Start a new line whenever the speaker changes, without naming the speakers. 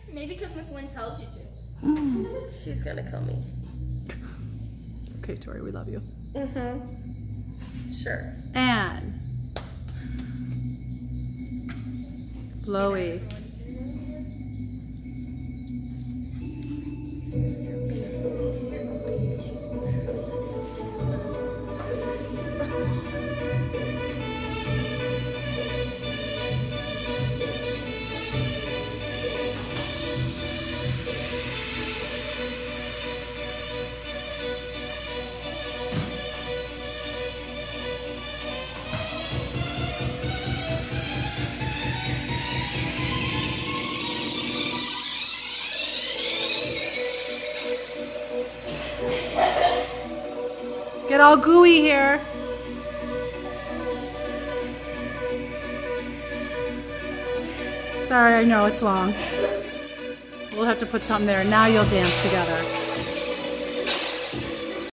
Maybe because Miss Lynn tells you to.
She's gonna kill me.
It's okay, Tori, we love you.
Sure.
And flowy. Get all gooey here. Sorry, I know it's long. We'll have to put something there. Now you'll dance together.